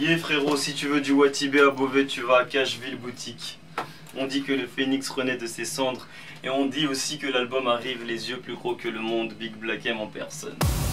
Yeah frérot, si tu veux du Watibé à Beauvais, tu vas à Cacheville Boutique. On dit que le phénix renaît de ses cendres. Et on dit aussi que l'album arrive les yeux plus gros que le monde, Big Black M en personne.